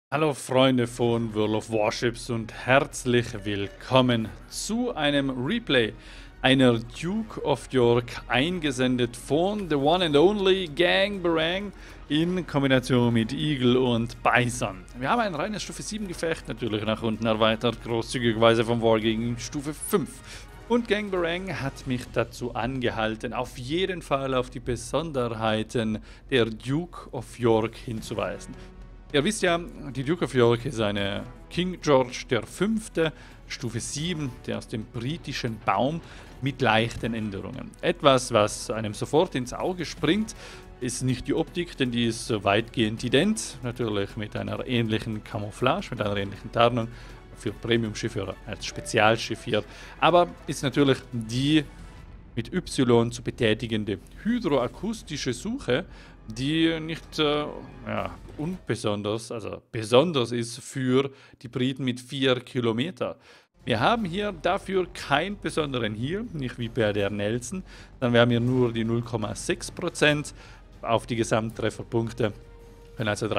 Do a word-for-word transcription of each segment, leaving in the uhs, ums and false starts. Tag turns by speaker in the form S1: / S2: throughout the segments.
S1: Hallo Freunde von World of Warships und herzlich willkommen zu einem Replay einer Duke of York, eingesendet von The One and Only Gang Barang in Kombination mit Eagle und Bison. Wir haben ein reines Stufe sieben Gefecht, natürlich nach unten erweitert, großzügigerweise vom War gegen Stufe fünf. Und Gang Barang hat mich dazu angehalten, auf jeden Fall auf die Besonderheiten der Duke of York hinzuweisen. Ihr wisst ja, die Duke of York ist eine King George der Fünfte, Stufe sieben, der aus dem britischen Baum mit leichten Änderungen. Etwas, was einem sofort ins Auge springt, ist nicht die Optik, denn die ist weitgehend ident, natürlich mit einer ähnlichen Camouflage, mit einer ähnlichen Tarnung für Premium-Schiffe oder als Spezialschiff hier, aber ist natürlich die mit Y zu betätigende hydroakustische Suche, die nicht äh, ja, unbesonders, also besonders ist für die Briten mit vier Kilometer. Wir haben hier dafür keinen besonderen Heal, nicht wie bei der Nelson, dann wir haben hier nur die null Komma sechs Prozent auf die Gesamttrefferpunkte, können also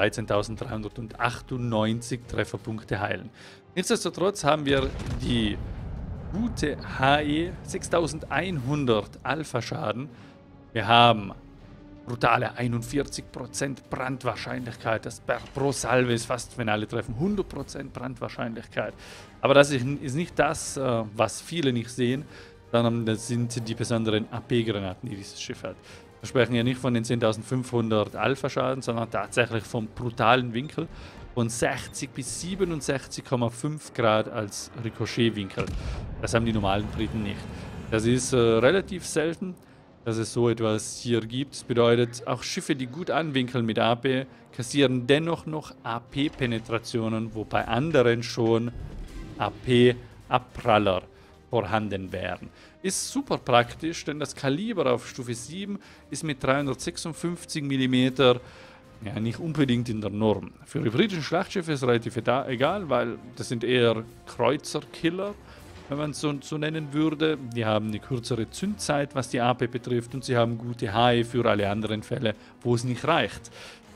S1: dreizehntausenddreihundertachtundneunzig Trefferpunkte heilen. Nichtsdestotrotz haben wir die gute H E sechstausendeinhundert Alpha-Schaden. Wir haben brutale einundvierzig Prozent Brandwahrscheinlichkeit. Das pro Salve ist fast, wenn alle treffen, hundert Prozent Brandwahrscheinlichkeit. Aber das ist nicht das, was viele nicht sehen, sondern das sind die besonderen A P-Granaten, die dieses Schiff hat. Wir sprechen ja nicht von den zehntausendfünfhundert Alpha-Schaden, sondern tatsächlich vom brutalen Winkel von sechzig bis siebenundsechzig Komma fünf Grad als Ricochet-Winkel. Das haben die normalen Briten nicht. Das ist äh, relativ selten, dass es so etwas hier gibt. Das bedeutet, auch Schiffe, die gut anwinkeln mit A P, kassieren dennoch noch A P-Penetrationen, wo bei anderen schon A P-Abpraller vorhanden wären. Ist super praktisch, denn das Kaliber auf Stufe sieben ist mit dreihundertsechsundfünfzig Millimeter ja, nicht unbedingt in der Norm. Für die britischen Schlachtschiffe ist es relativ egal, weil das sind eher Kreuzerkiller, wenn man es so, so nennen würde. Die haben eine kürzere Zündzeit, was die A P betrifft, und sie haben gute H E für alle anderen Fälle, wo es nicht reicht.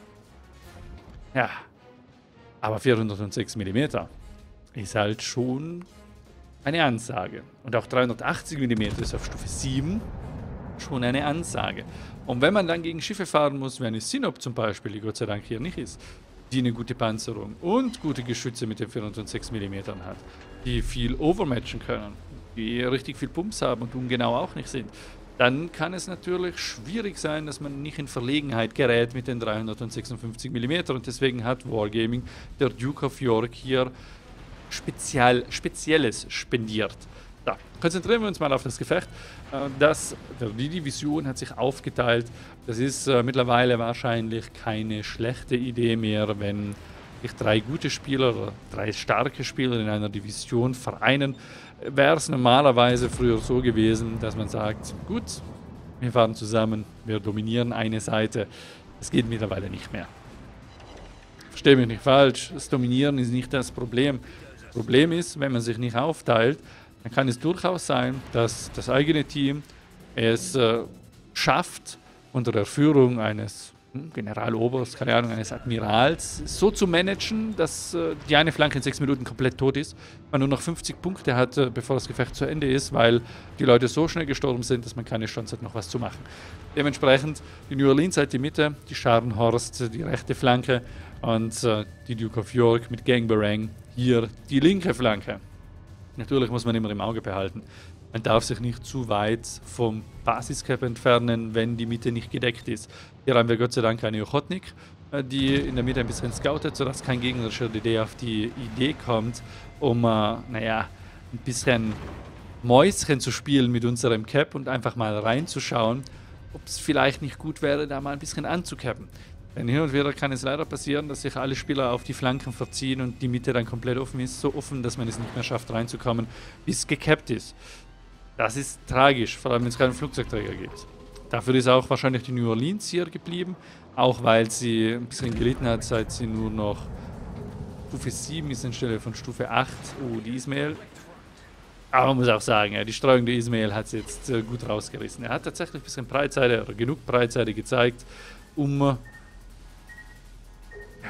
S1: Ja, aber vierhundertsechs Millimeter ist halt schon eine Ansage. Und auch dreihundertachtzig Millimeter ist auf Stufe sieben schon eine Ansage. Und wenn man dann gegen Schiffe fahren muss, wie eine Sinop zum Beispiel, die Gott sei Dank hier nicht ist, die eine gute Panzerung und gute Geschütze mit den vierhundertsechs Millimeter hat, die viel overmatchen können, die richtig viel Pumps haben und ungenau auch nicht sind, dann kann es natürlich schwierig sein, dass man nicht in Verlegenheit gerät mit den dreihundertsechsundfünfzig Millimeter. Und deswegen hat Wargaming der Duke of York hier Spezial, Spezielles spendiert. Da konzentrieren wir uns mal auf das Gefecht. Das, die Division hat sich aufgeteilt. Das ist äh, mittlerweile wahrscheinlich keine schlechte Idee mehr, wenn sich drei gute Spieler oder drei starke Spieler in einer Division vereinen. Wäre es normalerweise früher so gewesen, dass man sagt, gut, wir fahren zusammen, wir dominieren eine Seite. Das geht mittlerweile nicht mehr. Verstehe mich nicht falsch, das Dominieren ist nicht das Problem. Das Problem ist, wenn man sich nicht aufteilt, dann kann es durchaus sein, dass das eigene Team es äh, schafft, unter der Führung eines hm, Generaloberst, keine Ahnung, eines Admirals, so zu managen, dass äh, die eine Flanke in sechs Minuten komplett tot ist, man nur noch fünfzig Punkte hat, äh, bevor das Gefecht zu Ende ist, weil die Leute so schnell gestorben sind, dass man keine Chance hat, noch was zu machen. Dementsprechend die New Orleans halt die Mitte, die Scharnhorst die rechte Flanke und äh, die Duke of York mit Gang Barang hier die linke Flanke. Natürlich muss man immer im Auge behalten, man darf sich nicht zu weit vom Basiscap entfernen, wenn die Mitte nicht gedeckt ist. Hier haben wir Gott sei Dank eine Ochotnik, die in der Mitte ein bisschen scoutet, sodass kein gegnerischer D D auf die Idee kommt, um, äh, naja, ein bisschen Mäuschen zu spielen mit unserem Cap und einfach mal reinzuschauen, ob es vielleicht nicht gut wäre, da mal ein bisschen anzucappen. Denn hin und wieder kann es leider passieren, dass sich alle Spieler auf die Flanken verziehen und die Mitte dann komplett offen ist. So offen, dass man es nicht mehr schafft reinzukommen, bis es gekappt ist. Das ist tragisch, vor allem wenn es keinen Flugzeugträger gibt. Dafür ist auch wahrscheinlich die New Orleans hier geblieben. Auch weil sie ein bisschen gelitten hat, seit sie nur noch Stufe sieben ist anstelle von Stufe acht. Oh, die Ismail. Aber man muss auch sagen, ja, die Streuung der Ismail hat es jetzt äh, gut rausgerissen. Er hat tatsächlich ein bisschen Breitseite oder genug Breitseite gezeigt, um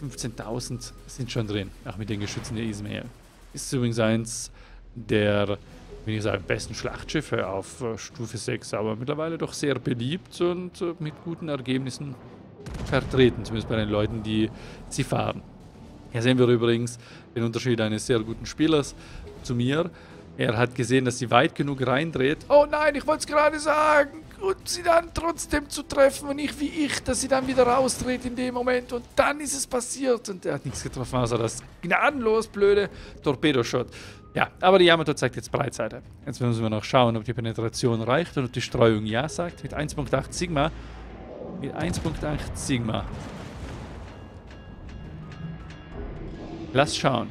S1: fünfzehntausend sind schon drin, auch mit den Geschützen der Ismail. Ist übrigens eins der, wenn ich sagen, besten Schlachtschiffe auf äh, Stufe sechs, aber mittlerweile doch sehr beliebt und äh, mit guten Ergebnissen vertreten, zumindest bei den Leuten, die sie fahren. Hier sehen wir übrigens den Unterschied eines sehr guten Spielers zu mir. Er hat gesehen, dass sie weit genug reindreht. Oh nein, ich wollte es gerade sagen. Und sie dann trotzdem zu treffen und nicht wie ich, dass sie dann wieder rausdreht in dem Moment. Und dann ist es passiert. Und er hat nichts getroffen, außer das gnadenlos blöde Torpedoshot. Ja, aber die Yamato zeigt jetzt Breitseite. Jetzt müssen wir noch schauen, ob die Penetration reicht und ob die Streuung ja sagt. Mit eins Komma acht Sigma. Mit eins Komma acht Sigma. Lass schauen.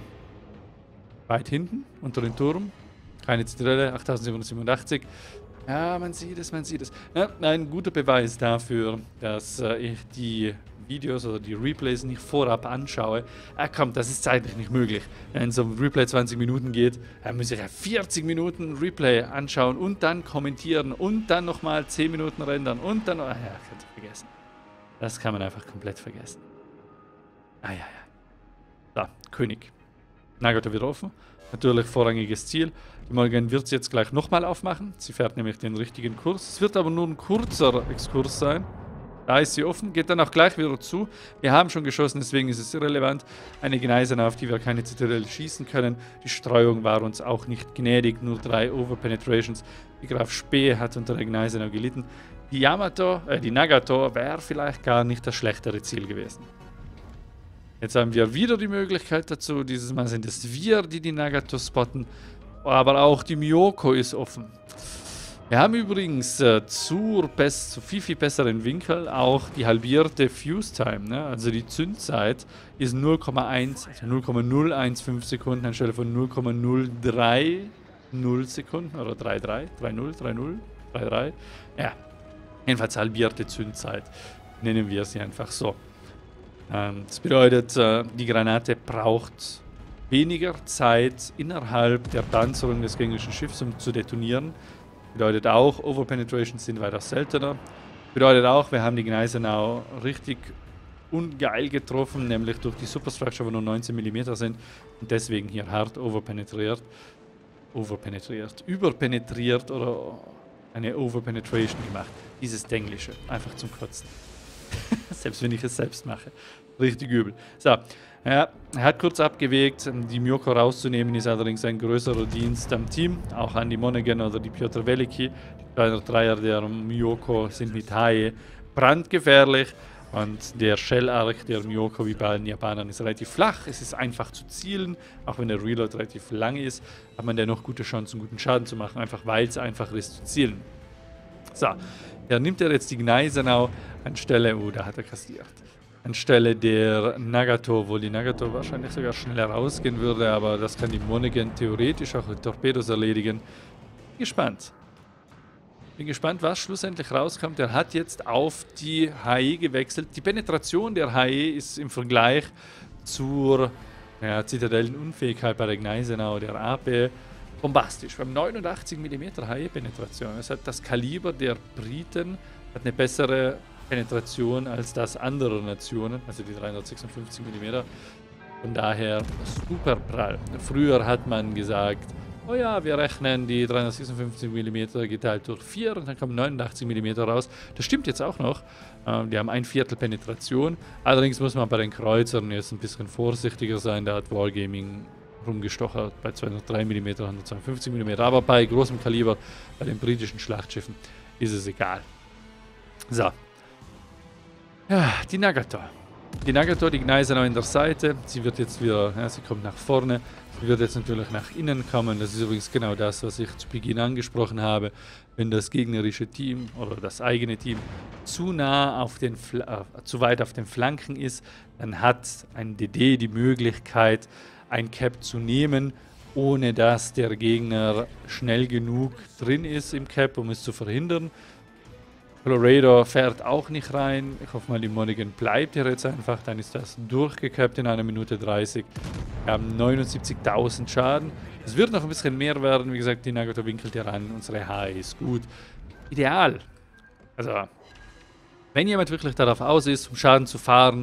S1: Weit hinten, unter dem Turm. Keine Zitadelle, achttausendsiebenhundertsiebenundachtzig. Ja, man sieht es, man sieht es. Ja, ein guter Beweis dafür, dass äh, ich die Videos oder die Replays nicht vorab anschaue. Ah komm, das ist zeitlich nicht möglich. Wenn so ein Replay zwanzig Minuten geht, dann muss ich ja vierzig Minuten Replay anschauen und dann kommentieren und dann nochmal zehn Minuten rendern und dann... Ah ja, kannst du vergessen. Das kann man einfach komplett vergessen. Ah ja, ja. So, König. Nagato wieder offen. Natürlich vorrangiges Ziel. Die Morgan wird es jetzt gleich nochmal aufmachen. Sie fährt nämlich den richtigen Kurs. Es wird aber nur ein kurzer Exkurs sein. Da ist sie offen, geht dann auch gleich wieder zu. Wir haben schon geschossen, deswegen ist es irrelevant. Eine Gneisenau, auf die wir keine Zitadelle schießen können. Die Streuung war uns auch nicht gnädig, nur drei Overpenetrations. Die Graf Spee hat unter der Gneisenau gelitten. Die Yamato, äh, die Nagato wäre vielleicht gar nicht das schlechtere Ziel gewesen. Jetzt haben wir wieder die Möglichkeit dazu. Dieses Mal sind es wir, die die Nagato spotten. Aber auch die Myoko ist offen. Wir haben übrigens äh, zu, best, zu viel, viel besseren Winkel auch die halbierte Fuse Time. Ne? Also die Zündzeit ist null Komma eins, also null Komma null eins fünf Sekunden anstelle von null Komma null drei null Sekunden oder drei Komma drei, drei Komma null, drei Komma null, drei Komma drei. Ja, jedenfalls halbierte Zündzeit. Nennen wir sie einfach so. Das bedeutet, die Granate braucht weniger Zeit innerhalb der Panzerung des gegnerischen Schiffs, um zu detonieren. Bedeutet auch, Overpenetrations sind weiter seltener. Bedeutet auch, wir haben die Gneisenau richtig ungeil getroffen, nämlich durch die Superstructure, wo nur neunzehn Millimeter sind und deswegen hier hart overpenetriert. Overpenetriert, überpenetriert oder eine Overpenetration gemacht. Dieses Denglische, einfach zum Kotzen. Selbst wenn ich es selbst mache. Richtig übel. So, ja, er hat kurz abgewegt, die Myoko rauszunehmen, ist allerdings ein größerer Dienst am Team. Auch an die Monaghan oder die Piotr Veliki. Die zwei oder Dreier der Myoko sind mit Haie brandgefährlich. Und der Shell-Arc der Myoko, wie bei allen Japanern, ist relativ flach. Es ist einfach zu zielen. Auch wenn der Reload relativ lang ist, hat man dennoch gute Chancen, guten Schaden zu machen. Einfach weil es einfacher ist zu zielen. So, da nimmt er jetzt die Gneisenau anstelle, oh, da hat er kassiert, anstelle der Nagato, wo die Nagato wahrscheinlich sogar schneller rausgehen würde, aber das kann die Monaghan theoretisch auch mit Torpedos erledigen. Bin gespannt. Bin gespannt, was schlussendlich rauskommt. Er hat jetzt auf die H E gewechselt. Die Penetration der H E ist im Vergleich zur ja, Zitadellenunfähigkeit bei der Gneisenau, der A P, bombastisch. Wir haben neunundachtzig Millimeter H E-Penetration. Das hat das Kaliber der Briten, hat eine bessere Penetration als das anderer Nationen, also die dreihundertsechsundfünfzig Millimeter. Von daher super prall. Früher hat man gesagt, oh ja, wir rechnen die dreihundertsechsundfünfzig Millimeter geteilt durch vier und dann kommen neunundachtzig Millimeter raus. Das stimmt jetzt auch noch. Die haben ein Viertel Penetration. Allerdings muss man bei den Kreuzern jetzt ein bisschen vorsichtiger sein. Da hat Wargaming rumgestochert bei zweihundertdrei Millimeter, hundertzweiundfünfzig Millimeter. Aber bei großem Kaliber, bei den britischen Schlachtschiffen, ist es egal. So. Ja, die Nagato. Die Nagato, die Gneisenau in der Seite. Sie wird jetzt wieder, ja, sie kommt nach vorne. Sie wird jetzt natürlich nach innen kommen. Das ist übrigens genau das, was ich zu Beginn angesprochen habe. Wenn das gegnerische Team oder das eigene Team zu nah auf den, äh, zu weit auf den Flanken ist, dann hat ein D D die Möglichkeit, ein Cap zu nehmen, ohne dass der Gegner schnell genug drin ist im Cap, um es zu verhindern. Colorado fährt auch nicht rein. Ich hoffe mal, die Monaghan bleibt hier jetzt einfach. Dann ist das durchgekappt in einer Minute dreißig. Wir haben neunundsiebzigtausend Schaden. Es wird noch ein bisschen mehr werden. Wie gesagt, die Nagato winkelt hier ran. Unsere H E ist gut. Ideal. Also, wenn jemand wirklich darauf aus ist, um Schaden zu fahren,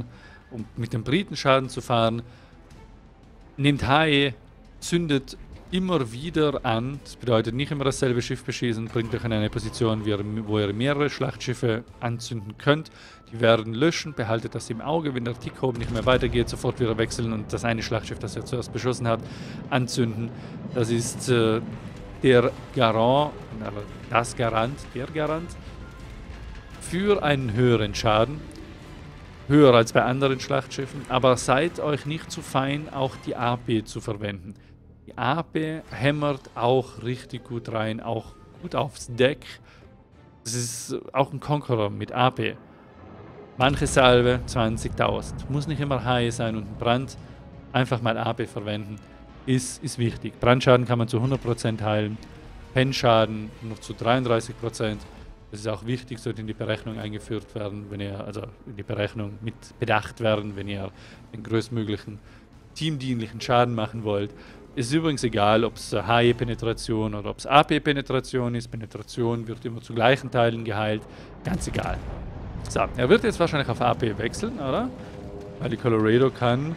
S1: um mit den Briten Schaden zu fahren. Nimmt H E, zündet immer wieder an. Das bedeutet nicht immer dasselbe Schiff beschießen, bringt euch in eine Position, wo ihr mehrere Schlachtschiffe anzünden könnt. Die werden löschen, behaltet das im Auge, wenn der Tick oben nicht mehr weitergeht, sofort wieder wechseln und das eine Schlachtschiff, das ihr zuerst beschossen habt, anzünden. Das ist äh, der Garant, das Garant, der Garant für einen höheren Schaden. Höher als bei anderen Schlachtschiffen, aber seid euch nicht zu fein, auch die A P zu verwenden. Die A P hämmert auch richtig gut rein, auch gut aufs Deck. Das ist auch ein Conqueror mit A P. Manche Salve zwanzigtausend. Muss nicht immer H E sein und ein Brand. Einfach mal A P verwenden. Ist, ist wichtig. Brandschaden kann man zu hundert Prozent heilen. Pennschaden nur zu dreiunddreißig Prozent. Das ist auch wichtig, sollte in die Berechnung eingeführt werden, wenn ihr, also in die Berechnung mit bedacht werden, wenn ihr den größtmöglichen teamdienlichen Schaden machen wollt. Ist übrigens egal, ob es H E-Penetration oder ob es A P-Penetration ist. Penetration wird immer zu gleichen Teilen geheilt. Ganz egal. So, er wird jetzt wahrscheinlich auf A P wechseln, oder? Weil die Colorado kann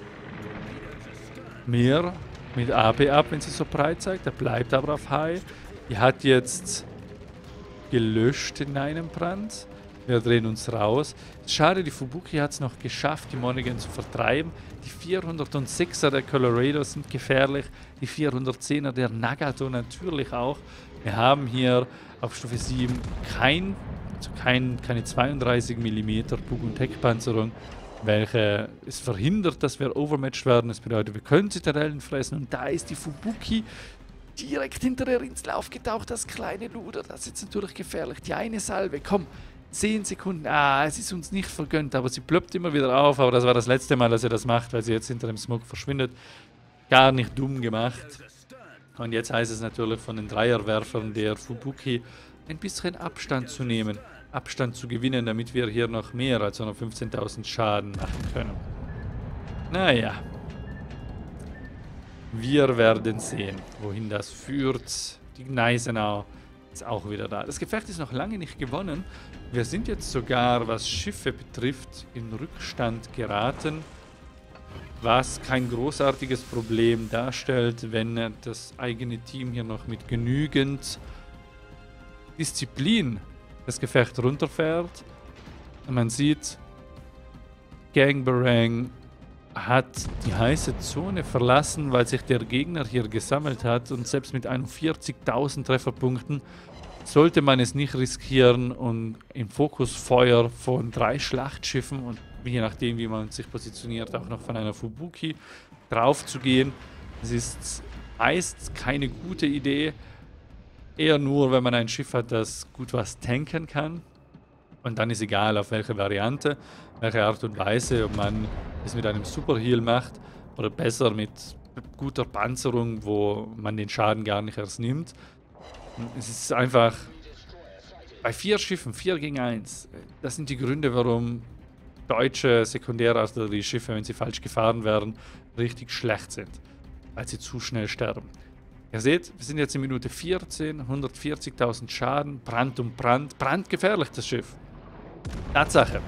S1: mehr mit A P ab, wenn sie so breit zeigt. Er bleibt aber auf H E. Die hat jetzt gelöscht in einem Brand. Wir drehen uns raus. Schade, die Fubuki hat es noch geschafft, die Monaghan zu vertreiben. Die vierhundertsechser der Colorado sind gefährlich. Die vierhundertzehner der Nagato natürlich auch. Wir haben hier auf Stufe sieben kein, also kein, keine zweiunddreißig Millimeter Bug- und Heckpanzerung, welche es verhindert, dass wir overmatched werden. Das bedeutet, wir können Zitadellen fressen. Und da ist die Fubuki direkt hinter der Insel aufgetaucht, das kleine Luder. Das ist jetzt natürlich gefährlich. Die eine Salve, komm, zehn Sekunden. Ah, es ist uns nicht vergönnt, aber sie plöppt immer wieder auf. Aber das war das letzte Mal, dass sie das macht, weil sie jetzt hinter dem Smoke verschwindet. Gar nicht dumm gemacht. Und jetzt heißt es natürlich von den Dreierwerfern der Fubuki ein bisschen Abstand zu nehmen, Abstand zu gewinnen, damit wir hier noch mehr als hundertfünfzehntausend Schaden machen können. Naja. Wir werden sehen, wohin das führt. Die Gneisenau ist auch wieder da. Das Gefecht ist noch lange nicht gewonnen. Wir sind jetzt sogar, was Schiffe betrifft, in Rückstand geraten. Was kein großartiges Problem darstellt, wenn das eigene Team hier noch mit genügend Disziplin das Gefecht runterfährt. Und man sieht, Gangbarang hat die heiße Zone verlassen, weil sich der Gegner hier gesammelt hat und selbst mit einundvierzigtausend Trefferpunkten sollte man es nicht riskieren und im Fokusfeuer von drei Schlachtschiffen und je nachdem wie man sich positioniert auch noch von einer Fubuki drauf zu gehen. Es ist meist keine gute Idee, eher nur wenn man ein Schiff hat, das gut was tanken kann. Und dann ist egal, auf welche Variante, welche Art und Weise, ob man es mit einem Superheal macht oder besser mit guter Panzerung, wo man den Schaden gar nicht erst nimmt. Es ist einfach bei vier Schiffen, vier gegen eins, das sind die Gründe, warum deutsche Sekundärartillerieschiffe, wenn sie falsch gefahren werden, richtig schlecht sind, weil sie zu schnell sterben. Ihr seht, wir sind jetzt in Minute vierzehn, hundertvierzigtausend Schaden, Brand um Brand, brandgefährlich das Schiff. Tatsache.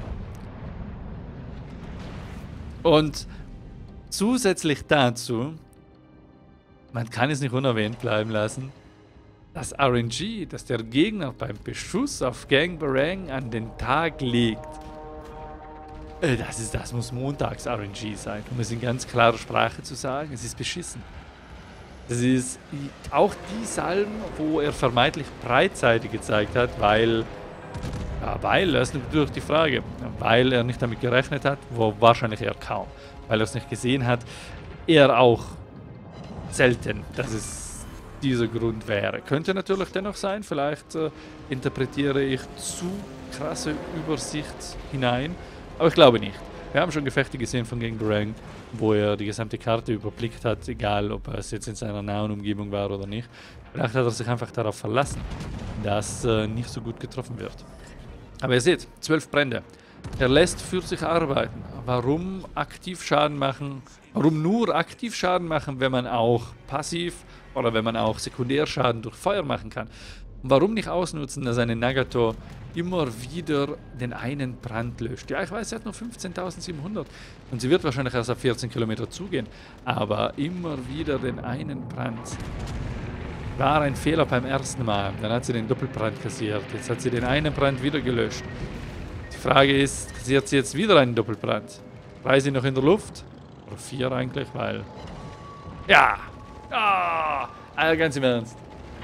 S1: Und zusätzlich dazu, man kann es nicht unerwähnt bleiben lassen, das R N G, das der Gegner beim Beschuss auf Gangbarang an den Tag legt, äh, das, ist, das muss montags R N G sein, um es in ganz klarer Sprache zu sagen, es ist beschissen. Das ist auch die Salben, wo er vermeintlich Breitseite gezeigt hat, weil, ja, weil, das ist natürlich die Frage, weil er nicht damit gerechnet hat, wo wahrscheinlich eher kaum, weil er es nicht gesehen hat, eher auch selten, dass es dieser Grund wäre. Könnte natürlich dennoch sein, vielleicht äh, interpretiere ich zu krasse Übersicht hinein, aber ich glaube nicht. Wir haben schon Gefechte gesehen von Gangbarang, wo er die gesamte Karte überblickt hat, egal ob es jetzt in seiner nahen Umgebung war oder nicht. Vielleicht hat er sich einfach darauf verlassen, dass äh, nicht so gut getroffen wird. Aber ihr seht, zwölf Brände. Er lässt für sich arbeiten. Warum aktiv Schaden machen? Warum nur aktiv Schaden machen, wenn man auch passiv oder wenn man auch Sekundärschaden durch Feuer machen kann? Warum nicht ausnutzen, dass eine Nagato immer wieder den einen Brand löscht? Ja, ich weiß, sie hat nur fünfzehntausendsiebenhundert und sie wird wahrscheinlich erst auf vierzehn Kilometer zugehen, aber immer wieder den einen Brand. War ein Fehler beim ersten Mal, dann hat sie den Doppelbrand kassiert, jetzt hat sie den einen Brand wieder gelöscht. Die Frage ist, kassiert sie jetzt wieder einen Doppelbrand? Drei sind noch in der Luft? Oder vier eigentlich, weil... Ja! Ah! Also ganz im Ernst.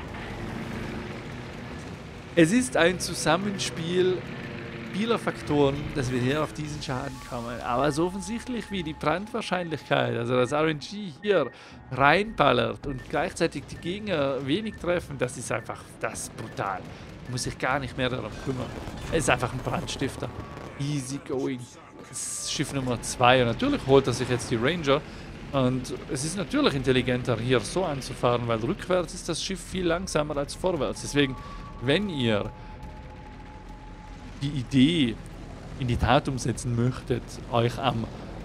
S1: Es ist ein Zusammenspiel vieler Faktoren, dass wir hier auf diesen Schaden kommen. Aber so offensichtlich wie die Brandwahrscheinlichkeit, also das R N G hier reinballert und gleichzeitig die Gegner wenig treffen, das ist einfach, das ist brutal. Muss sich gar nicht mehr darum kümmern. Es ist einfach ein Brandstifter. Easy going. Das ist Schiff Nummer zwei. Und natürlich holt er sich jetzt die Ranger. Und es ist natürlich intelligenter, hier so anzufahren, weil rückwärts ist das Schiff viel langsamer als vorwärts. Deswegen, wenn ihr die Idee in die Tat umsetzen möchtet, euch am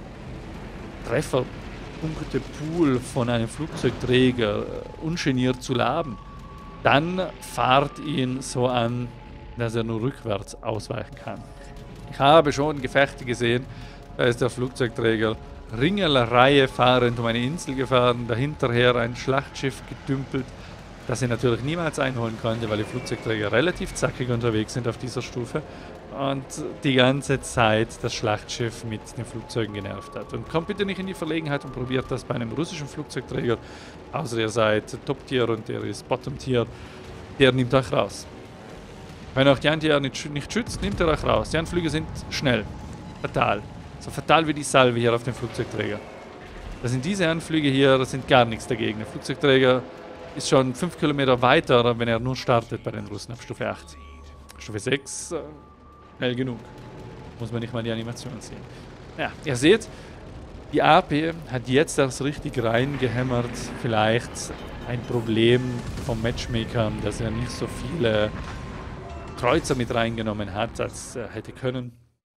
S1: Trefferpunkte-Pool von einem Flugzeugträger ungeniert zu laben, dann fahrt ihn so an, dass er nur rückwärts ausweichen kann. Ich habe schon Gefechte gesehen, da ist der Flugzeugträger Ringelreihe fahrend um eine Insel gefahren, dahinterher ein Schlachtschiff gedümpelt, das sie natürlich niemals einholen konnte, weil die Flugzeugträger relativ zackig unterwegs sind auf dieser Stufe und die ganze Zeit das Schlachtschiff mit den Flugzeugen genervt hat. Und kommt bitte nicht in die Verlegenheit und probiert das bei einem russischen Flugzeugträger, außer ihr seid Top-Tier und der ist Bottom-Tier, der nimmt euch raus. Wenn euch die Anti-Air nicht, nicht schützt, nimmt er euch raus. Die Anflüge sind schnell, fatal. So fatal wie die Salve hier auf dem Flugzeugträger. Das sind diese Anflüge hier, das sind gar nichts dagegen. Der Flugzeugträger ist schon fünf Kilometer weiter, wenn er nur startet bei den Russen auf Stufe acht. Stufe sechs, äh, schnell genug. Muss man nicht mal die Animation sehen. Ja, ihr seht, die A P hat jetzt erst richtig reingehämmert. Vielleicht ein Problem vom Matchmaker, dass er nicht so viele Kreuzer mit reingenommen hat, als er hätte können.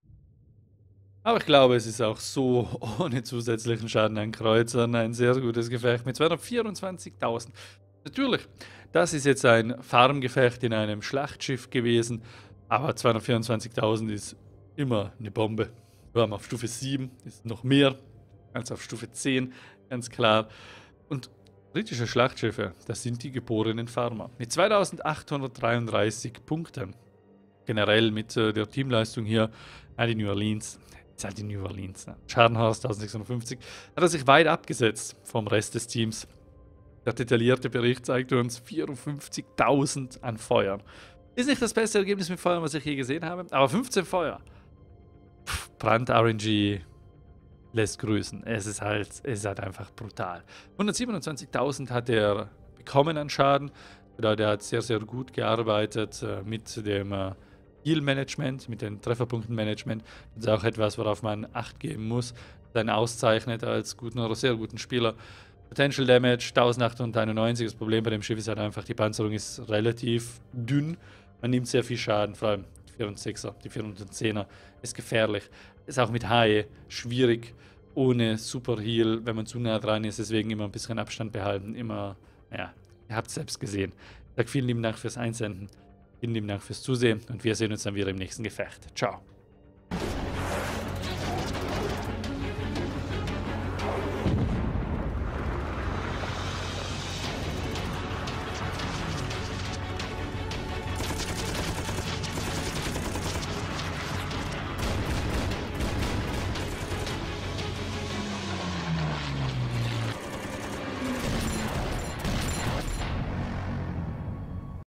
S1: Aber ich glaube, es ist auch so ohne zusätzlichen Schaden an Kreuzern ein sehr gutes Gefecht mit zweihundertvierundzwanzigtausend. Natürlich, das ist jetzt ein Farmgefecht in einem Schlachtschiff gewesen, aber zweihundertvierundzwanzigtausend ist immer eine Bombe. Wir haben auf Stufe sieben, ist noch mehr als auf Stufe zehn, ganz klar. Und britische Schlachtschiffe, das sind die geborenen Farmer. Mit zweitausendachthundertdreiunddreißig Punkten. Generell mit äh, der Teamleistung hier, ja, die New Orleans. Ist halt die New Orleans. Ne? Scharnhorst eintausendsechshundertfünfzig hat er sich weit abgesetzt vom Rest des Teams. Der detaillierte Bericht zeigte uns vierundfünfzigtausend an Feuern. Ist nicht das beste Ergebnis mit Feuern, was ich je gesehen habe, aber fünfzehn Feuer. Pff, Brand R N G lässt grüßen. Es ist halt, es ist halt einfach brutal. hundertsiebenundzwanzigtausend hat er bekommen an Schaden. Der hat sehr, sehr gut gearbeitet äh, mit dem äh, Heal-Management, mit dem Trefferpunkten-Management. Das ist auch etwas, worauf man Acht geben muss. Dann auszeichnet als guten oder sehr guten Spieler. Potential Damage eintausendachthunderteinundneunzig. Das Problem bei dem Schiff ist halt einfach, die Panzerung ist relativ dünn. Man nimmt sehr viel Schaden, vor allem die vierhundertsechser, die vierhundertzehner ist gefährlich. Ist auch mit H E schwierig, ohne Super Heal, wenn man zu nah dran ist. Deswegen immer ein bisschen Abstand behalten. Immer, ja, ihr habt es selbst gesehen. Ich sage vielen lieben Dank fürs Einsenden. Vielen lieben Dank fürs Zusehen und wir sehen uns dann wieder im nächsten Gefecht. Ciao.